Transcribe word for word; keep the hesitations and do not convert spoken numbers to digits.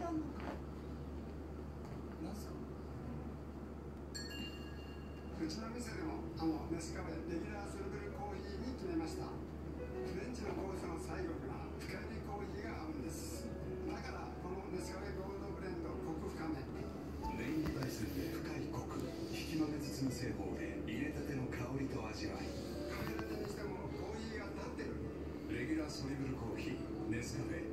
たのか。なんすか。 うちの店でもあのネスカフェレギュラーソルブルコーヒーに決めました。フレンチのコースの最後には深入りコーヒーが合うんです。だからこのネスカフェゴールドブレンドコク深め、 レイン焙煎で深いコク、引き豆包む製法で入れたての香りと味わい。 カフェラテにしてもコーヒーが立ってる。 レギュラーソリブルコーヒーネスカフェ